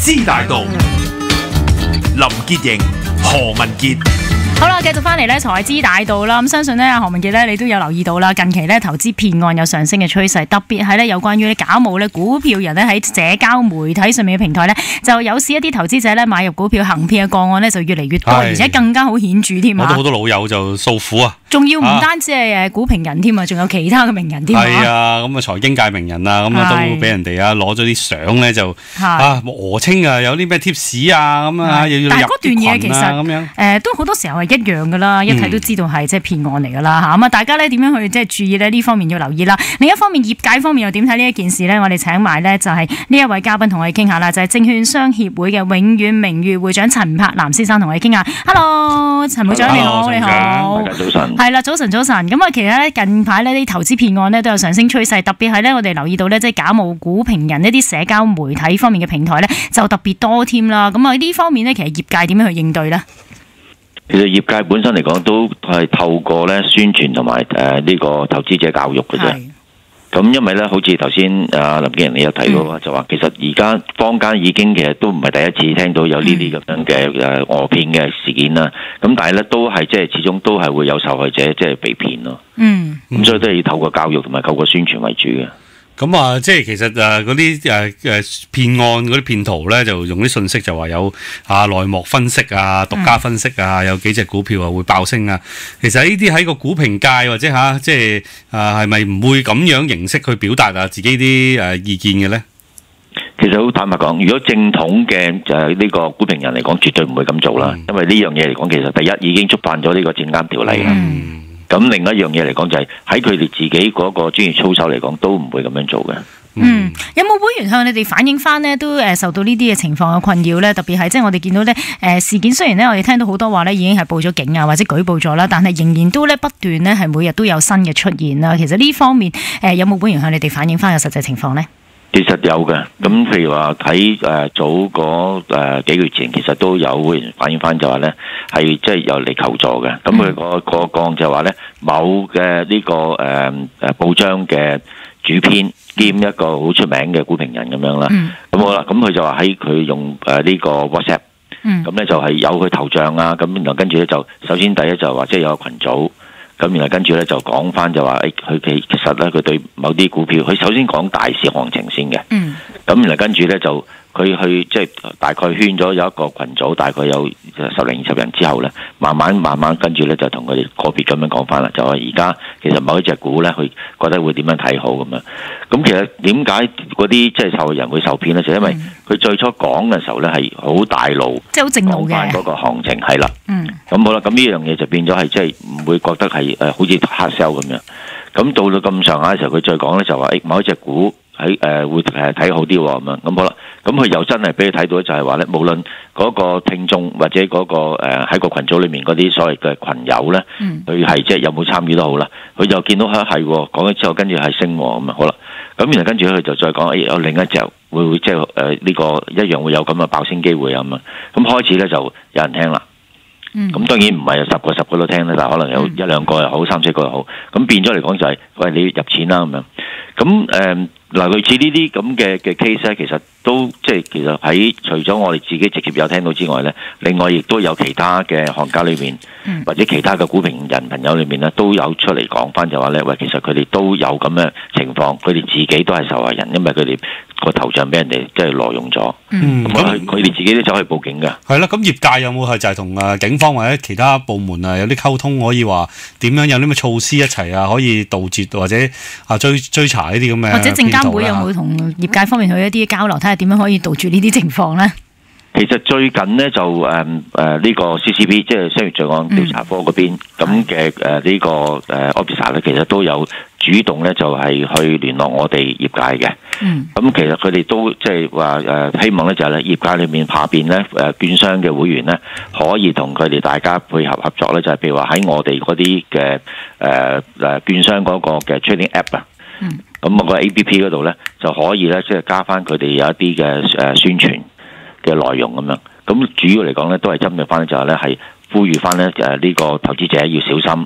知大道，林潔瑩、何文傑。 好啦，繼續翻嚟咧，財資大道啦。咁相信咧，何文傑咧，你都有留意到啦。近期咧，投資騙案有上升嘅趨勢，特別係咧有關於假冒咧股票人咧喺社交媒體上面嘅平台咧，就誘使一啲投資者咧買入股票行騙嘅個案咧就越嚟越多，而且更加好顯著添啊！ 我都好多老友就訴苦啊！ 仲要唔單止係股評人添啊，仲有其他嘅名人添啊！ 係啊，咁啊財經界名人啊，咁啊都俾人哋啊攞咗啲相咧就訛稱啊，有啲咩 tips 啊咁啊，又要入但係嗰段嘢其實咁樣都好多時候係一樣噶啦，一睇都知道係即係騙案嚟噶啦嚇。咁啊，大家咧點樣去即係注意咧？呢方面要留意啦。另一方面，業界方面又點睇呢一件事咧？我哋請埋咧就係呢一位嘉賓同我哋傾下啦，就係證券商協會嘅永遠名譽會長陳柏南先生同我哋傾下。Hello， 陳會長你好，你好， 大家早晨。 係啦，早晨。咁啊，其實咧近排呢啲投資騙案咧都有上升趨勢，特別係咧我哋留意到咧即係假冒股評人呢啲社交媒體方面嘅平台咧就特別多添啦。咁啊呢方面咧其實業界點樣去應對咧？ 其實業界本身嚟講都係透過咧宣傳同埋呢個投資者教育嘅啫。咁因為咧，好似頭先林潔瑩你有提到就話其實而家坊間已經其實都唔係第一次聽到有呢啲咁樣嘅訛騙嘅事件啦。咁但係咧都係即係始終都係會有受害者即係被騙咯。咁所以都係要透過教育同埋透過宣傳為主嘅。 咁啊，即係其實嗰啲騙案嗰啲騙徒咧，就用啲信息就話有內幕分析啊、獨家分析啊，有幾隻股票啊會爆升啊。其實呢啲喺個股評界或者即係係咪唔會咁樣形式去表達自己啲意見嘅咧？ 其實好坦白講，如果正統嘅呢個股評人嚟講，絕對唔會咁做啦。因為呢樣嘢嚟講，其實第一已經觸犯咗呢個證監條例啦。咁另一樣嘢嚟講就係喺佢哋自己嗰個專業操守嚟講，都唔會咁樣做嘅。 有冇會員向你哋反映翻呢？都受到呢啲嘅情況嘅困擾咧？特別係即係我哋見到咧事件，雖然咧我哋聽到好多話咧已經係報咗警啊，或者舉報咗啦，但係仍然都咧不斷咧係每日都有新嘅出現啦。其實呢方面有冇會員向你哋反映翻嘅實際情況咧？其實有嘅，咁譬如話睇早嗰幾個月前，其實都有會員反映翻就話咧係即係有嚟求助嘅。咁佢個個案就話咧某嘅呢個報章嘅主編兼一個好出名嘅股評人咁樣啦。咁好啦，咁佢就話喺佢用呢個 WhatsApp，咁咧就係有佢頭像啊。咁然後跟住咧就首先第一就話即係有個群組。咁然後跟住咧就講翻就話佢其實咧佢對某啲股票，佢首先講大市行情先嘅。咁然後跟住咧就佢去即係大概圈咗有一個群組，大概有10零20人之後咧，慢慢跟住咧就同佢哋個別咁樣講翻啦，就話而家其實某一隻股咧，佢覺得會點樣睇好咁樣。咁其實點解嗰啲即係受害人會受騙咧？就因為佢最初講嘅時候咧係好大路， 即係好正路嘅講翻嗰個行情係啦。咁好啦，咁呢樣嘢就變咗係即係唔會覺得係好似 hard sell 咁樣。咁到咁上下嘅時候，佢再講咧就話某一隻股喺會睇好啲喎咁樣。咁好啦，咁佢又真係俾你睇到就係話咧，無論嗰個聽眾或者嗰個喺個群組裏面嗰啲所謂嘅群友咧，佢係即係有冇參與都好啦，佢就見到係講咗之後，跟住係升喎咁啊好啦。咁然後跟住佢就再講有另一隻會即係呢個一樣會有咁嘅爆升機會啊咁啊。咁開始咧就有人聽啦。咁當然唔係10個都聽啦，但係可能有1、2個又好，3、4個又好，咁變咗嚟講就係喂你入錢啦咁樣。咁類似呢啲咁嘅 case 咧，其實都即係其實喺除咗我哋自己直接有聽到之外咧，另外亦都有其他嘅行家裏面，或者其他嘅股評人朋友裏面咧，都有出嚟講翻就話咧，喂，其實佢哋都有咁嘅情況，佢哋自己都係受害人，因為佢哋個頭像俾人哋即係挪用咗，咁佢哋自己都走去報警嘅。 係啦，咁業界有冇係就係同警方或者其他部門有啲溝通，可以話點樣有啲咩措施一齊可以杜絕或者追查呢啲咁嘅？ 或者證監會有冇同業界方面去一啲交流，睇下點樣可以杜絕呢啲情況咧？ 其實最近呢，就呢個 CCB 即係商業罪案調查科嗰邊咁嘅呢個officer 咧，其實都有主動咧就係去聯絡我哋業界嘅。咁其實佢哋都即係話希望咧就係咧業界裏面下邊咧券商嘅會員咧可以同佢哋大家配合合作咧，就係譬如話喺我哋嗰啲嘅券商嗰個嘅 trading app 啊。咁我個 APP 嗰度咧就可以咧即係加翻佢哋有一啲嘅宣傳嘅內容咁樣。咁主要嚟講咧都係針對翻就係咧係呼籲翻咧呢個投資者要小心，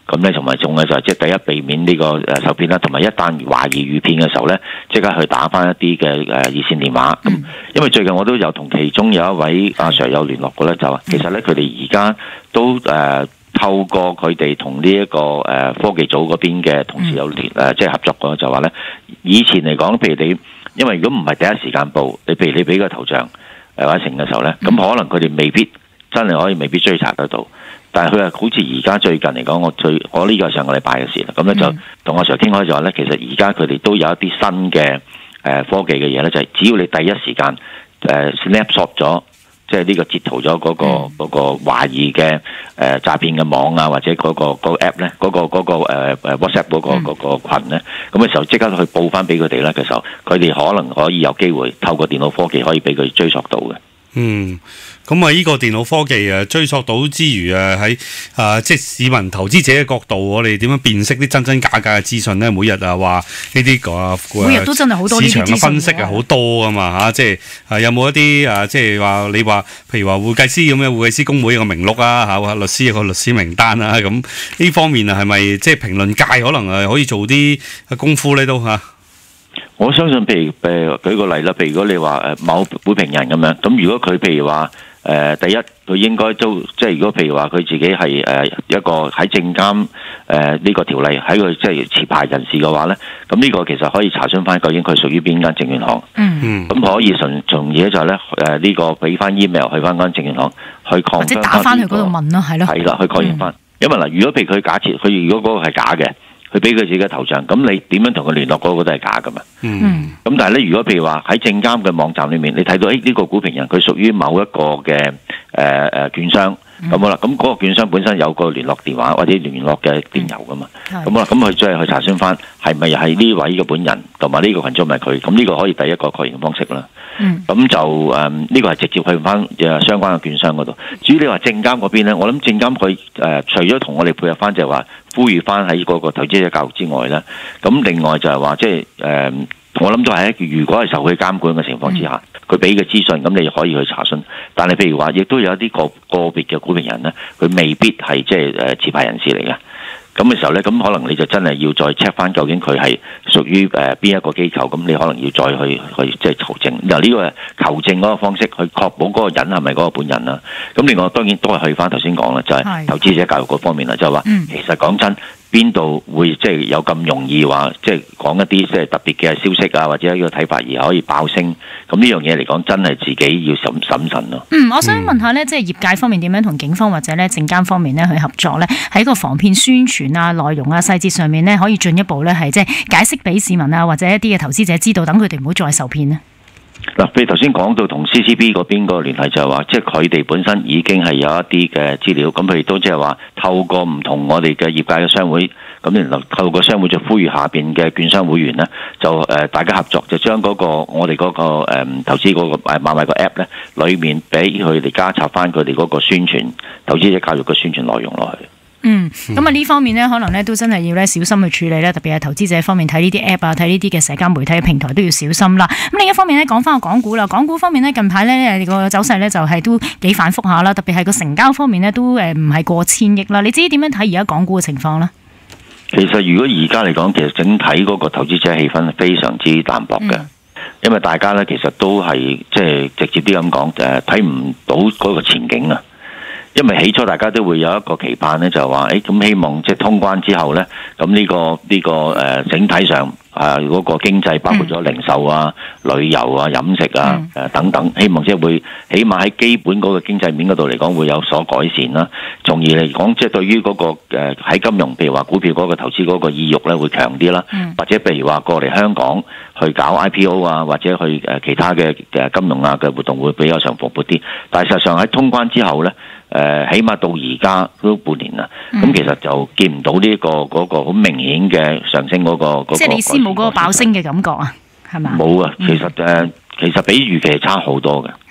咁咧同埋仲咧就係即係第一避免呢個受騙啦，同埋一旦懷疑遇騙嘅時候咧，即刻去打翻一啲嘅熱線電話。咁因為最近我都有同其中有一位阿 Sir 有聯絡過咧，就話其實咧佢哋而家都透過佢哋同呢一個科技組嗰邊嘅同事有即係合作過，就話咧以前嚟講，譬如你因為如果唔係第一時間報，你譬如你俾個頭像或者成嘅時候咧，咁可能佢哋未必真係未必追查得到。但係佢話好似而家最近嚟講，我呢個係上個禮拜嘅事啦。咁咧就同阿 Sir 傾開就話咧，其實而家佢哋都有一啲新嘅科技嘅嘢咧，就係只要你第一時間snapshot 咗，即係呢個截圖咗嗰個懷疑嘅詐騙嘅網啊，或者嗰個 app 咧，嗰個WhatsApp 嗰個群咧，咁嘅時候即刻去報翻俾佢哋咧嘅時候，佢哋可能可以有機會透過電腦科技可以俾佢追溯到嘅。 咁呢個電腦科技追溯到之餘喺即係市民投資者嘅角度，我哋點樣辨識啲真假嘅資訊咧？每日話呢啲每日都真係好多呢啲資訊， 市場嘅分析好多噶嘛嚇，即係有冇一啲即係話你話譬如話會計師咁樣，會計師公會有個名錄啊嚇，律師有個律師名單啊，咁呢方面係咪即係評論界可能可以做啲功夫咧都嚇？ 我相信譬如舉個例啦，譬如如果你話某會評人咁樣，咁如果佢譬如話第一佢應該都即係如果譬如話佢自己係一個喺證監呢個條例喺佢即係持牌人士嘅話咧，咁呢個其實可以查詢翻究竟佢屬於邊間證券行。咁可以從而就係咧呢個俾翻 email 去翻間證券行去確認，或者打翻去嗰度問咯，係咯。 係啦，去確認翻。因為嗱，如果譬如佢假設佢如果嗰個係假嘅，佢俾佢自己嘅頭像，咁你點樣同佢聯絡嗰個都係假噶嘛？咁但係咧，如果譬如話喺證監嘅網站裏面，你睇到呢個股評人佢屬於某一個嘅券商，咁好啦，咁嗰個券商本身有個聯絡電話或者聯絡嘅電郵噶嘛，咁好啦，咁佢再去查詢翻係咪係呢位嘅本人，同埋呢個群組咪佢，咁呢個可以第一個確認方式啦。咁就呢個係直接去翻相關嘅券商嗰度。至於你話證監嗰邊咧，我諗證監佢除咗同我哋配合翻，就係話呼籲翻喺嗰個投資者教育之外咧，咁另外就係話即係我諗都係如果係受佢監管嘅情況之下，佢俾嘅資訊，咁你可以去查詢。但係譬如話，亦都有一啲個別嘅股評人咧，佢未必係即係持牌人士嚟嘅。咁嘅時候咧，咁可能你就真係要再 check 翻究竟佢係屬於邊一個機構，咁你可能要再去即係求證。由呢個求證嗰個方式去確保嗰個人係咪嗰個本人啦。咁另外當然都係去翻頭先講啦，就係投資者教育嗰方面啦，就係話其實講真。邊度會即係有咁容易話即係講一啲即係特別嘅消息啊，或者一個睇法而可以爆升？咁呢樣嘢嚟講，真係自己要審慎咯。 我想問下咧，即係業界方面點樣同警方或者咧證監方面咧去合作咧？喺個防騙宣傳啊、內容啊、細節上面咧，可以進一步咧係即係解釋俾市民啊或者一啲嘅投資者知道，等佢哋唔好再受騙呢。 嗱，譬如頭先講到同 CCB 嗰邊個聯繫就係話，即係佢哋本身已經係有一啲嘅資料，咁佢哋都即係話透過唔同我哋嘅業界嘅商會，咁然後透過商會就呼籲下邊嘅券商會員呢，就大家合作，就將嗰個我哋嗰個投資嗰個買賣個 app 咧，裏面俾佢哋加插翻佢哋嗰個宣傳投資者教育嘅宣傳內容落去。 咁呢方面呢，可能呢都真係要咧小心去處理咧，特別係投資者方面睇呢啲 app 啊，睇呢啲嘅社交媒體嘅平台都要小心啦。咁另一方面呢，講翻個港股啦，港股方面呢，近排呢個走勢呢就係都幾反覆下啦，特別係個成交方面呢都唔係過千億啦。你知點樣睇而家港股嘅情況呢？ 其實如果而家嚟講，其實整體嗰個投資者氣氛係非常之淡薄嘅，因為大家呢其實都係即係直接啲咁講，睇唔到嗰個前景啊。因為起初大家都會有一個期盼咧，就係話，咁希望即係通關之後咧，咁呢個整體上嗰個經濟包括咗零售啊、旅遊啊、飲食啊等等，希望即係會起碼喺基本嗰個經濟面嗰度嚟講會有所改善啦。從而嚟講，即係對於嗰個喺金融，譬如話股票嗰個投資嗰個意欲咧會強啲啦，或者譬如話過嚟香港去搞 IPO 啊，或者去其他嘅金融啊嘅活動會比較上蓬勃啲。但係實際上喺通關之後咧，起碼到而家都半年啦，咁其實就見唔到呢嗰個好明顯嘅上升嗰個。 即係你先冇嗰個爆升嘅感覺啊，係嘛？ 冇啊，其實比預期差好多嘅。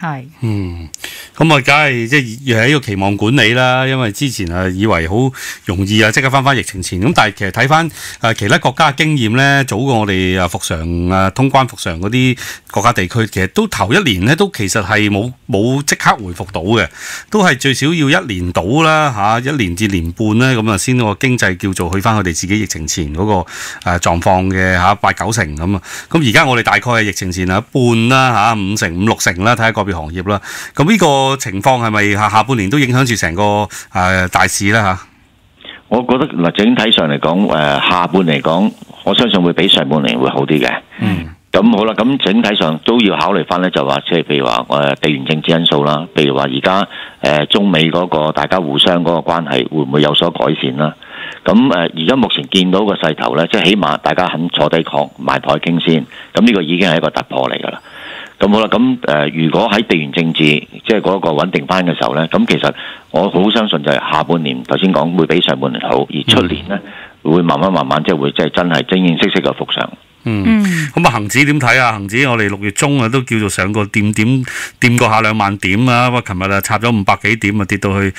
係。 咁啊，梗係即係又係一個期望管理啦。因為之前以為好容易即刻翻疫情前，咁但係其實睇翻其他國家嘅經驗咧，早過我哋復常通關復常嗰啲國家地區，其實都頭一年咧都其實係冇即刻回復到嘅，都係最少要1年到啦1年至年半咧，咁先個經濟叫做去翻佢哋自己疫情前嗰個狀況嘅8-9成咁啊。咁而家我哋大概係疫情前一半啦5成5-6成啦，睇下個別行業啦。咁呢個情況係咪下半年都影響住成個大市咧嚇？ 我覺得嗱，整體上嚟講，下半嚟講，我相信會比上半年會好啲嘅。咁好啦，咁整體上都要考慮翻咧，就話即係譬如話地緣政治因素啦，譬如話而家中美嗰個大家互相嗰個關係會唔會有所改善啦？咁而家目前見到個勢頭咧，即係起碼大家肯坐低埋台傾先，咁呢個已經係一個突破嚟㗎啦。咁好啦，咁如果喺地緣政治即係嗰個穩定翻嘅時候咧，咁其實我好相信就係下半年頭先講會比上半年好，而出年咧會慢慢即係會即係真係正正式式嘅復常。 咁恒指點睇啊？恒指我哋6月中都叫做上過掂過下2萬點啊！不過琴日插咗500幾點跌到去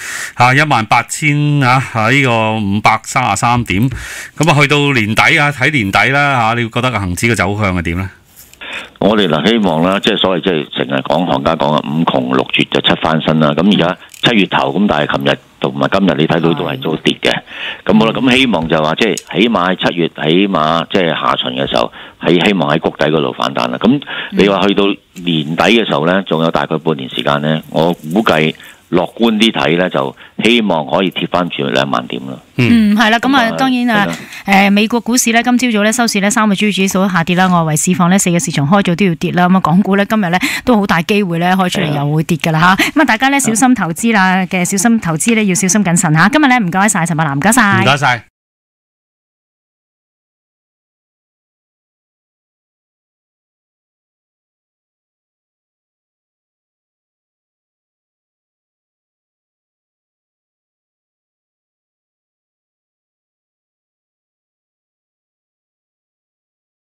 18000呢個533點。咁去到年底睇年底啦你會覺得個恒指嘅走向係點咧？ 我哋希望啦，即係所謂即係成日講行家講5窮6絕就7翻身啦。咁而家7月頭咁，但係琴日同埋今日你睇到都係都跌嘅。咁好啦，咁希望就話即係起碼喺7月，起碼即係下旬嘅時候，希望喺谷底嗰度反彈啦。咁你話去到年底嘅時候咧，仲有大概半年時間咧，我估計樂觀啲睇咧，就希望可以貼翻住2萬點啦。 係啦，咁當然美國股市咧，今朝早咧收市咧3個主要指數下跌啦，外圍市況咧4個市場開咗都要跌啦。咁港股咧今日咧都好大機會咧開出嚟又會跌㗎啦嚇。咁大家咧小心投資啦嘅，小心投資咧要小心謹慎嚇。今日咧唔該晒陳柏楠，唔該晒。